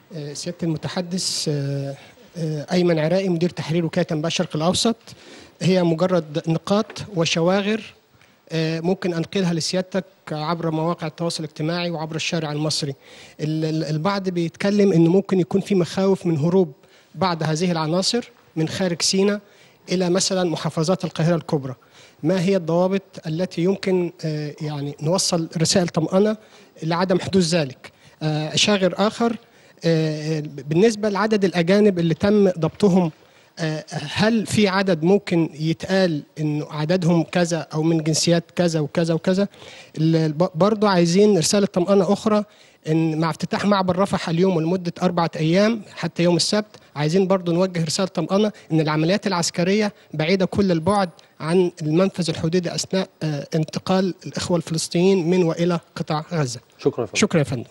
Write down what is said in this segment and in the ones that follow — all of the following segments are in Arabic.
سيادة المتحدث أيمن عراقي، مدير تحرير وكالة أنباء الشرق الأوسط. هي مجرد نقاط وشواغر ممكن أنقلها لسيادتك عبر مواقع التواصل الاجتماعي وعبر الشارع المصري. البعض بيتكلم أنه ممكن يكون في مخاوف من هروب بعض هذه العناصر من خارج سيناء إلى مثلا محافظات القاهرة الكبرى. ما هي الضوابط التي يمكن يعني نوصل رسائل طمأنة لعدم حدوث ذلك؟ شاغر آخر، بالنسبة لعدد الأجانب اللي تم ضبطهم، هل في عدد ممكن يتقال إنه عددهم كذا أو من جنسيات كذا وكذا وكذا؟ برضو عايزين رسالة طمأنة أخرى، إن مع افتتاح معبر رفح اليوم لمدة 4 أيام حتى يوم السبت، عايزين برضو نوجه رسالة طمأنة إن العمليات العسكرية بعيدة كل البعد عن المنفذ الحدودي أثناء انتقال الإخوة الفلسطينيين من وإلى قطاع غزة. شكرا يا فندم. شكرا يا فندم.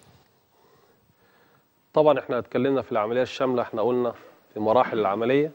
طبعا احنا اتكلمنا في العملية الشاملة، احنا قلنا في مراحل العملية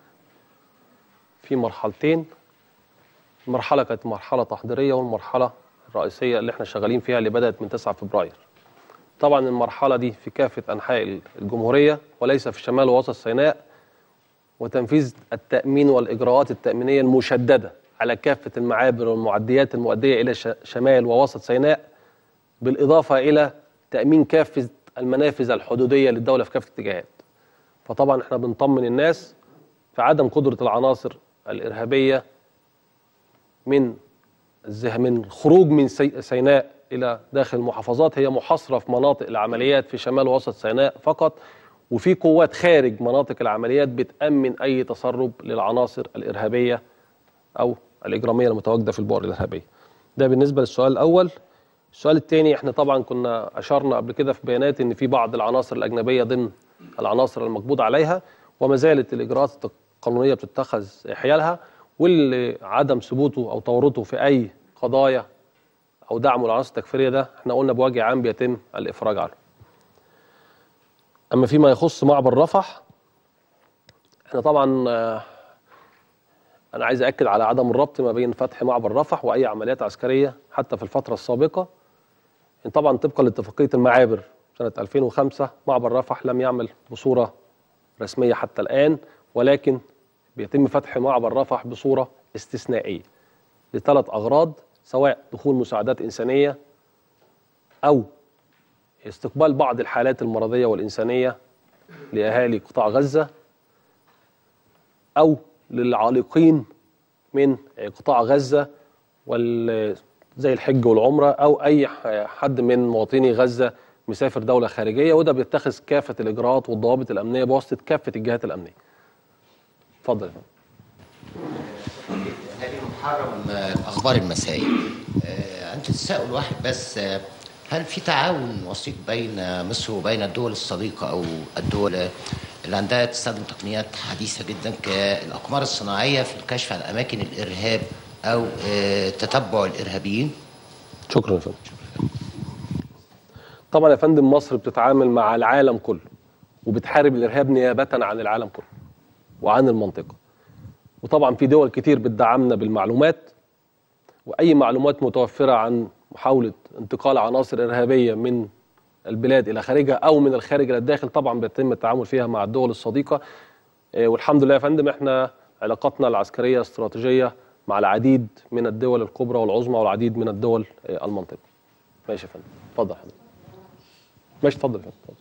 في مرحلتين. المرحلة كانت مرحلة تحضيرية، والمرحلة الرئيسية اللي احنا شغالين فيها اللي بدأت من 9 فبراير. طبعا المرحلة دي في كافة أنحاء الجمهورية وليس في شمال ووسط سيناء، وتنفيذ التأمين والإجراءات التأمينية المشددة على كافة المعابر والمعديات المؤدية إلى شمال ووسط سيناء، بالإضافة إلى تأمين كافة المنافذ الحدودية للدولة في كافة الاتجاهات. فطبعا احنا بنطمن الناس في عدم قدرة العناصر الإرهابية من خروج من سيناء إلى داخل المحافظات. هي محاصرة في مناطق العمليات في شمال ووسط سيناء فقط، وفي قوات خارج مناطق العمليات بتأمن أي تسرب للعناصر الإرهابية أو الإجرامية المتواجدة في البؤر الإرهابية. ده بالنسبة للسؤال الأول. السؤال الثاني، احنا طبعا كنا أشرنا قبل كده في بيانات إن في بعض العناصر الأجنبية ضمن العناصر المقبوض عليها، وما زالت الإجراءات القانونية بتتخذ حيالها، واللي عدم ثبوته أو تورطه في أي قضايا أو دعمه للعناصر التكفيرية ده احنا قلنا بوجه عام بيتم الإفراج عنه. أما فيما يخص معبر رفح، احنا طبعا أنا عايز أكد على عدم الربط ما بين فتح معبر رفح وأي عمليات عسكرية حتى في الفترة السابقة. طبعا طبقا لاتفاقية المعابر سنة 2005 معبر رفح لم يعمل بصورة رسمية حتى الآن، ولكن بيتم فتح معبر رفح بصورة استثنائية ل3 أغراض، سواء دخول مساعدات إنسانية أو استقبال بعض الحالات المرضية والإنسانية لأهالي قطاع غزة، أو للعالقين من قطاع غزة زي الحج والعمرة، أو أي حد من مواطني غزة مسافر دولة خارجية، وده بيتخذ كافة الإجراءات والضوابط الأمنية بواسطة كافة الجهات الأمنية. اتفضل. هذه محرم الأخبار المسائية. عندي تساؤل واحد بس، هل في تعاون وثيق بين مصر وبين الدول الصديقة أو الدول اللي عندها تستخدم تقنيات حديثة جدا كالأقمار الصناعية في الكشف عن أماكن الإرهاب أو تتبع الإرهابيين؟ شكرا يا فندم. طبعا يا فندم مصر بتتعامل مع العالم كله وبتحارب الإرهاب نيابة عن العالم كله وعن المنطقة، وطبعا في دول كتير بتدعمنا بالمعلومات، وأي معلومات متوفرة عن محاولة انتقال عناصر إرهابية من البلاد إلى خارجها أو من الخارج إلى الداخل طبعا بيتم التعامل فيها مع الدول الصديقة. والحمد لله يا فندم احنا علاقاتنا العسكرية استراتيجية مع العديد من الدول الكبرى والعظمى والعديد من الدول المنطقة. ماشي يا فندم. اتفضل يا فندم. ماشي اتفضل يا فندم.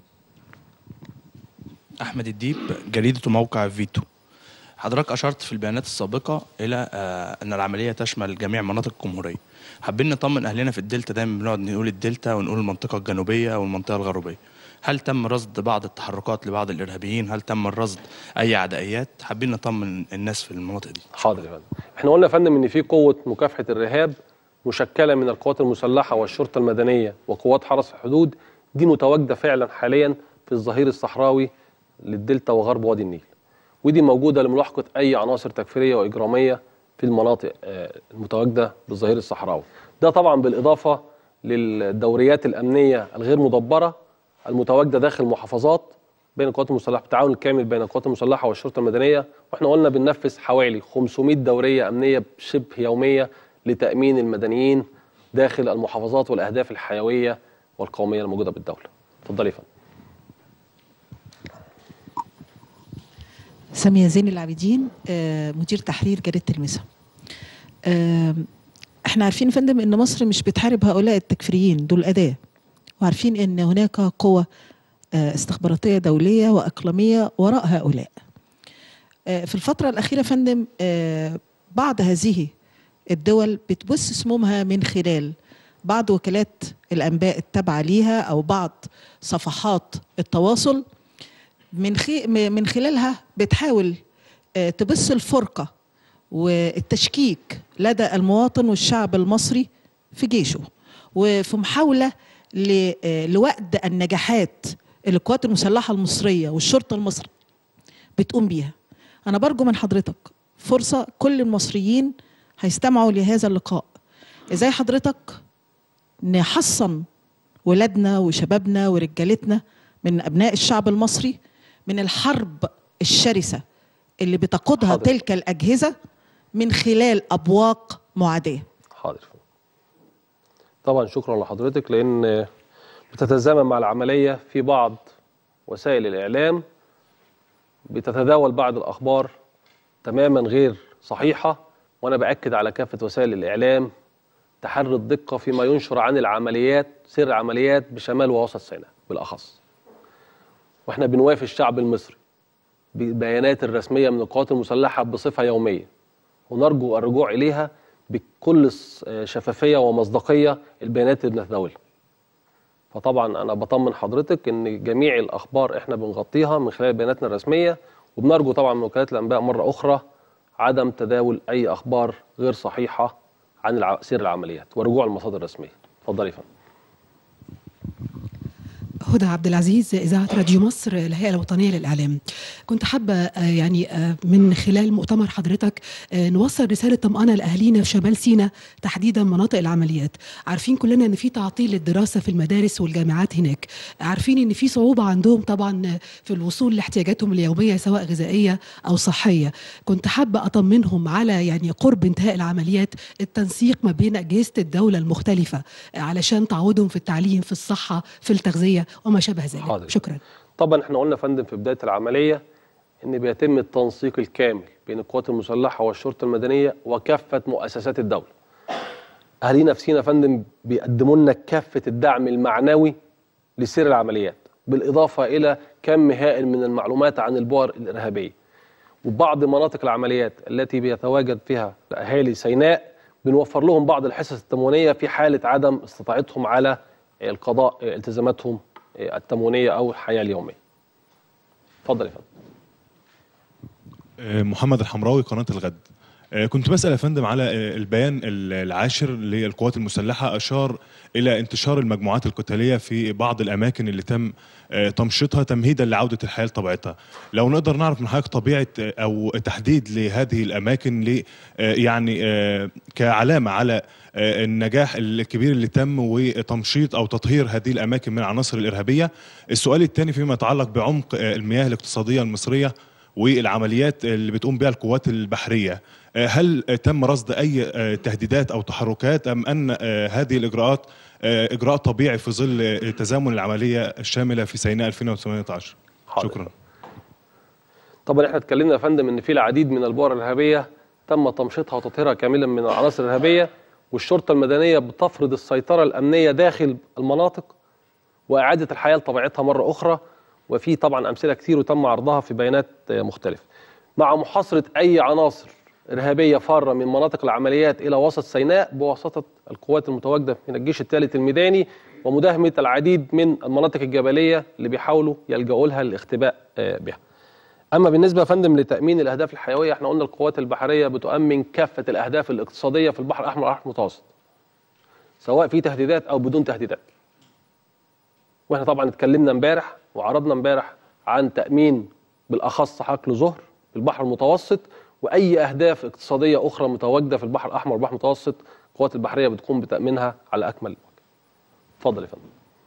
أحمد الديب، جريدة وموقع فيتو. حضرتك أشرت في البيانات السابقة إلى أن العملية تشمل جميع مناطق الجمهورية. حابين نطمن أهلنا في الدلتا، دايما بنقعد نقول الدلتا ونقول المنطقة الجنوبية والمنطقة الغربية. هل تم رصد بعض التحركات لبعض الإرهابيين؟ هل تم الرصد أي عدائيات؟ حابين نطمن الناس في المناطق دي. حاضر يا فندم. احنا قلنا يا فندم إن في قوة مكافحة الإرهاب مشكلة من القوات المسلحة والشرطة المدنية وقوات حرس الحدود، دي متواجدة فعلا حاليا في الظهير الصحراوي للدلتا وغرب وادي النيل، ودي موجودة لملاحقة أي عناصر تكفيرية وإجرامية في المناطق المتواجدة بالظهير الصحراوي. ده طبعا بالإضافة للدوريات الأمنية الغير مدبرة المتواجدة داخل المحافظات بين القوات المسلحة، بالتعاون الكامل بين القوات المسلحة والشرطة المدنية. واحنا قلنا بننفذ حوالي 500 دورية أمنية شبه يومية لتأمين المدنيين داخل المحافظات والأهداف الحيوية والقومية الموجودة بالدولة. اتفضلي يا فندم. سامية زين العابدين، مدير تحرير جريدة المسا. احنا عارفين يا فندم ان مصر مش بتحارب هؤلاء التكفيريين، دول أداة، وعارفين ان هناك قوة استخباراتية دولية وإقليمية وراء هؤلاء. في الفترة الأخيرة يا فندم بعض هذه الدول بتبث سمومها من خلال بعض وكالات الأنباء التابعة ليها أو بعض صفحات التواصل، من خلالها بتحاول تبث الفرقة والتشكيك لدى المواطن والشعب المصري في جيشه، وفي محاولة لوأد النجاحات اللي القوات المسلحة المصرية والشرطة المصرية بتقوم بيها. أنا برجو من حضرتك فرصة، كل المصريين هيستمعوا لهذا اللقاء، إزاي حضرتك نحصن ولادنا وشبابنا ورجالتنا من أبناء الشعب المصري من الحرب الشرسة اللي بتقودها تلك الأجهزة من خلال أبواق معادية. حاضر. طبعا شكرا لحضرتك، لأن بتتزامن مع العملية في بعض وسائل الإعلام بتتداول بعض الأخبار تماما غير صحيحة، وأنا بأكد على كافة وسائل الإعلام تحري الدقة فيما ينشر عن العمليات، سير العمليات بشمال ووسط سيناء بالأخص. وإحنا بنوافي الشعب المصري بالبيانات الرسمية من القوات المسلحة بصفة يومية، ونرجو الرجوع إليها بكل شفافية ومصداقية البيانات اللي بنتداولها. فطبعا أنا بطمن حضرتك إن جميع الأخبار إحنا بنغطيها من خلال بياناتنا الرسمية، وبنرجو طبعا من وكالات الأنباء مرة أخرى عدم تداول أي أخبار غير صحيحة عن سير العمليات ورجوع المصادر الرسمية. اتفضلي يا فندم. هدى عبد العزيز، إذاعة راديو مصر، الهيئة الوطنية للإعلام. كنت حابة يعني من خلال مؤتمر حضرتك نوصل رسالة طمأنة لأهالينا في شمال سيناء، تحديدا مناطق العمليات. عارفين كلنا إن في تعطيل للدراسة في المدارس والجامعات هناك، عارفين إن في صعوبة عندهم طبعا في الوصول لاحتياجاتهم اليومية سواء غذائية أو صحية. كنت حابة أطمنهم على يعني قرب انتهاء العمليات، التنسيق ما بين أجهزة الدولة المختلفة علشان تعودهم في التعليم، في الصحة، في التغذية وما شابه ذلك. حاضر. شكرا. طبعا احنا قلنا يا فندم في بدايه العمليه ان بيتم التنسيق الكامل بين القوات المسلحه والشرطه المدنيه وكافه مؤسسات الدوله. اهالينا في سيناء يا فندم بيقدموا لنا كافه الدعم المعنوي لسير العمليات، بالاضافه الى كم هائل من المعلومات عن البؤر الارهابيه. وبعض مناطق العمليات التي بيتواجد فيها اهالي سيناء بنوفر لهم بعض الحصص التموينيه في حاله عدم استطاعتهم على القضاء التزاماتهم التموينيه او الحياه اليوميه. اتفضل يا فندم. محمد الحمراوي، قناه الغد. كنت بسأل يا فندم على البيان العاشر للقوات المسلحة، أشار إلى انتشار المجموعات القتالية في بعض الأماكن اللي تم تمشيطها تمهيدا لعودة الحياة لطبيعتها. لو نقدر نعرف من حضرتك طبيعة أو تحديد لهذه الأماكن يعني كعلامة على النجاح الكبير اللي تم وتمشيط أو تطهير هذه الأماكن من العناصر الإرهابية. السؤال الثاني فيما يتعلق بعمق المياه الاقتصادية المصرية والعمليات اللي بتقوم بها القوات البحرية، هل تم رصد أي تهديدات أو تحركات أم أن هذه الإجراءات إجراء طبيعي في ظل تزامن العملية الشاملة في سيناء 2018؟ شكرا. طبعا احنا اتكلمنا يا فندم ان في العديد من البؤر الإرهابية تم تمشيطها وتطهيرها كاملا من العناصر الإرهابية، والشرطة المدنية بتفرض السيطرة الأمنية داخل المناطق وإعادة الحياة لطبيعتها مرة أخرى. وفي طبعا أمثلة كتير وتم عرضها في بيانات مختلفة، مع محاصرة أي عناصر إرهابية فارة من مناطق العمليات إلى وسط سيناء بواسطة القوات المتواجدة من الجيش الثالث الميداني، ومداهمة العديد من المناطق الجبلية اللي بيحاولوا يلجأوا لها للاختباء بها. أما بالنسبة يا فندم لتأمين الأهداف الحيوية، احنا قلنا القوات البحرية بتؤمن كافة الأهداف الاقتصادية في البحر الأحمر والبحر المتوسط، سواء في تهديدات أو بدون تهديدات. واحنا طبعا اتكلمنا امبارح وعرضنا امبارح عن تأمين بالأخص حقل زهر في البحر المتوسط، وأي أهداف اقتصادية أخرى متواجدة في البحر الأحمر والبحر المتوسط القوات البحرية بتقوم بتأمينها على أكمل وجه. اتفضل يا فندم.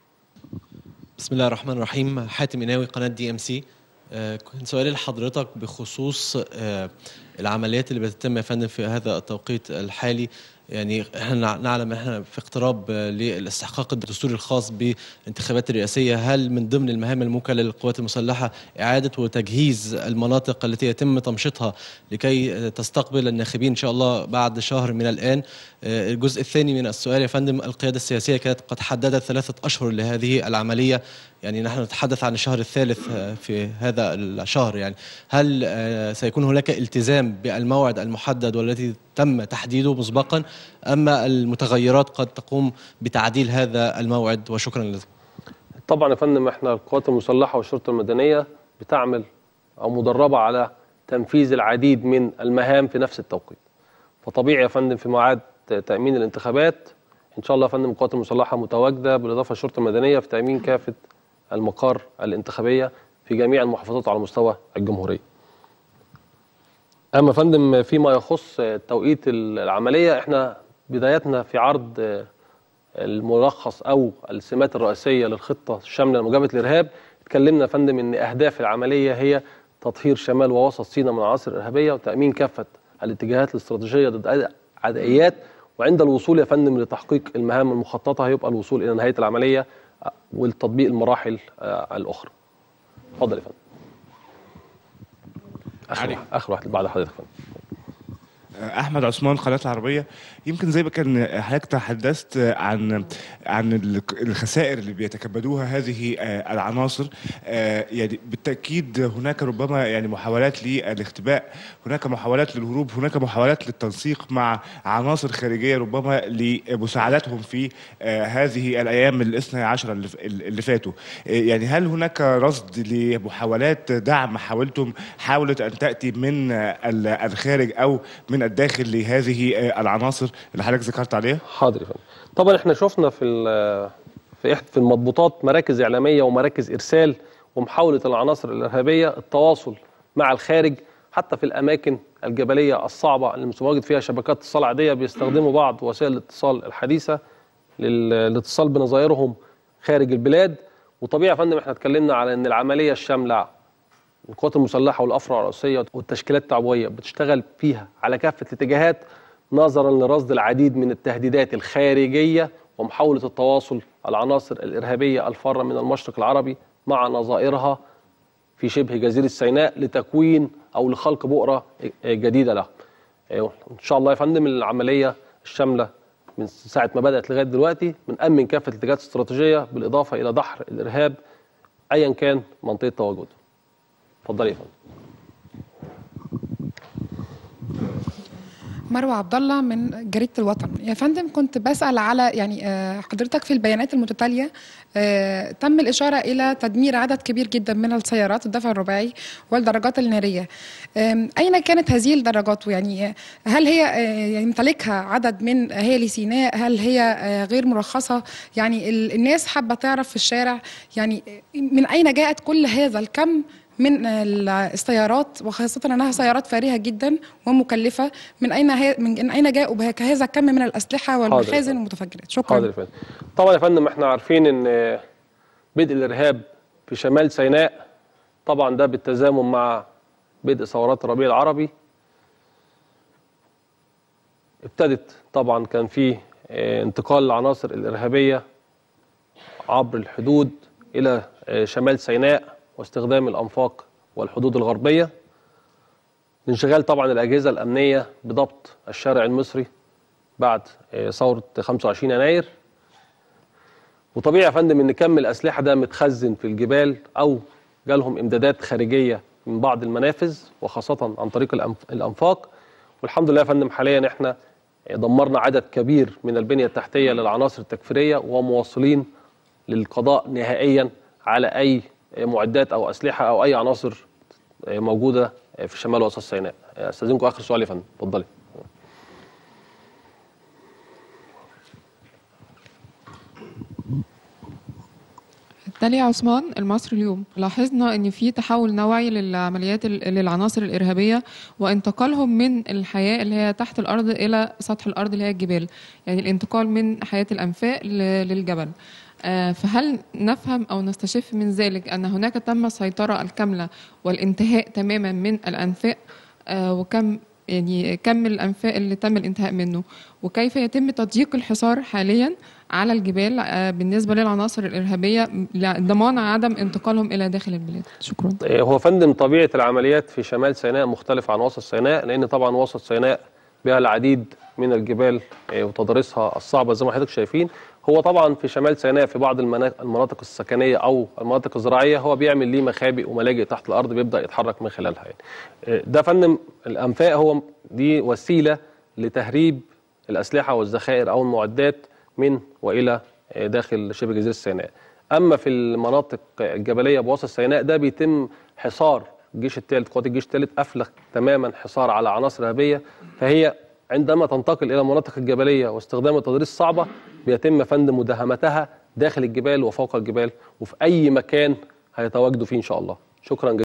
بسم الله الرحمن الرحيم. حاتم إناوي، قناة DMC. كنت سؤالي لحضرتك بخصوص العمليات اللي بتتم يا فندم في هذا التوقيت الحالي يعني احنا نعلم احنا في اقتراب للاستحقاق الدستوري الخاص بالانتخابات الرئاسيه، هل من ضمن المهام الموكله للقوات المسلحه اعاده وتجهيز المناطق التي يتم تمشيطها لكي تستقبل الناخبين ان شاء الله بعد شهر من الان؟ الجزء الثاني من السؤال يا فندم، القياده السياسيه كانت قد حددت 3 أشهر لهذه العمليه، يعني نحن نتحدث عن الشهر الثالث في هذا الشهر، يعني هل سيكون هناك التزام بالموعد المحدد والذي تم تحديده مسبقا، أما المتغيرات قد تقوم بتعديل هذا الموعد؟ وشكرا لكم. طبعا يا فندم احنا القوات المسلحة والشرطة المدنية بتعمل أو مدربة على تنفيذ العديد من المهام في نفس التوقيت، فطبيعي يا فندم في ميعاد تأمين الانتخابات إن شاء الله يا فندم القوات المسلحة متواجدة بالإضافة للشرطة المدنية في تأمين كافة المقار الانتخابية في جميع المحافظات على مستوى الجمهورية. أما فندم فيما يخص توقيت العملية، احنا بدايتنا في عرض الملخص أو السمات الرئيسية للخطة الشاملة لمجابهة الإرهاب، اتكلمنا يا فندم إن أهداف العملية هي تطهير شمال ووسط سيناء من العناصر الإرهابية وتأمين كافة الاتجاهات الاستراتيجية ضد عدائيات، وعند الوصول يا فندم لتحقيق المهام المخططة هيبقى الوصول إلى نهاية العملية والتطبيق المراحل الأخرى. اتفضل يا فندم. آخر واحد بعد حضرتك يا فندم. احمد عثمان، قناه العربيه. يمكن زي ما كان حضرتك تحدثت عن الخسائر اللي بيتكبدوها هذه العناصر، يعني بالتاكيد هناك ربما يعني محاولات للاختباء، هناك محاولات للهروب، هناك محاولات للتنسيق مع عناصر خارجيه ربما لمساعدتهم في هذه الايام الاثنى عشر اللي فاتوا. يعني هل هناك رصد لمحاولات دعم حاولت ان تاتي من الخارج او من الداخل لهذه العناصر اللي حضرتك ذكرت عليها؟ حاضر يا فندم. طبعا احنا شفنا في المضبوطات مراكز اعلاميه ومراكز ارسال ومحاوله العناصر الارهابيه التواصل مع الخارج، حتى في الاماكن الجبليه الصعبه اللي متواجد فيها شبكات اتصال عاديه بيستخدموا بعض وسائل الاتصال الحديثه للاتصال بنظائرهم خارج البلاد. وطبيعي يا فندم احنا اتكلمنا على ان العمليه الشامله القوات المسلحة والأفرع الرئيسية والتشكيلات التعبوية بتشتغل فيها على كافة الاتجاهات نظرا لرصد العديد من التهديدات الخارجية ومحاولة التواصل العناصر الإرهابية الفارة من المشرق العربي مع نظائرها في شبه جزيرة سيناء لتكوين أو لخلق بؤرة جديدة لها. إن شاء الله يا فندم العملية الشاملة من ساعة ما بدأت لغاية دلوقتي بنأمن كافة الاتجاهات الاستراتيجية بالإضافة إلى دحر الإرهاب أيا كان منطقة تواجده. اتفضلي يا فندم. مروه عبد الله من جريده الوطن. يا فندم كنت بسال على يعني حضرتك في البيانات المتتاليه تم الاشاره الى تدمير عدد كبير جدا من السيارات الدفع الرباعي والدراجات الناريه. اين كانت هذه الدراجات؟ يعني هل هي يمتلكها عدد من اهالي سيناء؟ هل هي غير مرخصه؟ يعني الناس حابه تعرف في الشارع يعني من اين جاءت كل هذا الكم من السيارات، وخاصة أنها سيارات فارهة جدا ومكلفة. من أين جاءوا بهذا الكم من الأسلحة والمخازن والمتفجرات؟ شكرا. حاضر يا فندم. طبعا يا فندم احنا عارفين أن بدء الإرهاب في شمال سيناء طبعا ده بالتزامن مع بدء ثورات الربيع العربي. ابتدت طبعا كان في انتقال العناصر الإرهابية عبر الحدود إلى شمال سيناء واستخدام الأنفاق والحدود الغربية، انشغال طبعا الأجهزة الأمنية بضبط الشارع المصري بعد ثورة 25 يناير. وطبيعي يا فندم ان كم الأسلحة ده متخزن في الجبال أو جالهم إمدادات خارجية من بعض المنافذ وخاصة عن طريق الأنفاق. والحمد لله يا فندم حاليا احنا دمرنا عدد كبير من البنية التحتية للعناصر التكفيرية ومواصلين للقضاء نهائيا على أي معدات أو أسلحة أو أي عناصر موجودة في شمال وسط سيناء. أستاذنكم آخر سؤال يا فندم، اتفضلي. داليا عثمان، المصري اليوم. لاحظنا ان في تحول نوعي للعمليات للعناصر الارهابيه وانتقالهم من الحياه اللي هي تحت الارض الى سطح الارض اللي هي الجبال، يعني الانتقال من حياه الانفاق للجبل. فهل نفهم او نستشف من ذلك ان هناك تم السيطره الكامله والانتهاء تماما من الانفاق، وكم يعني كم الأنفاق اللي تم الانتهاء منه، وكيف يتم تضييق الحصار حاليا على الجبال بالنسبة للعناصر الإرهابية لضمان عدم انتقالهم إلى داخل البلاد. شكرا. هو فندم طبيعة العمليات في شمال سيناء مختلفة عن وسط سيناء، لأن طبعا وسط سيناء بها العديد من الجبال وتضاريسها الصعبة زي ما حضرتك شايفين. هو طبعا في شمال سيناء في بعض المناطق السكنية أو المناطق الزراعية هو بيعمل ليه مخابئ وملاجئ تحت الأرض بيبدأ يتحرك من خلالها يعني. ده فندم الأنفاق هو دي وسيلة لتهريب الأسلحة والذخائر أو المعدات من وإلى داخل شبه جزيرة سيناء. أما في المناطق الجبلية بوسط سيناء ده بيتم حصار الجيش الثالث، قوات الجيش الثالث قافلة تماما حصار على عناصر إرهابية، فهي عندما تنتقل إلى المناطق الجبلية واستخدام التضاريس الصعبة بيتم فندم مداهمتها داخل الجبال وفوق الجبال وفي أي مكان هيتواجدوا فيه إن شاء الله. شكرا جزيلا.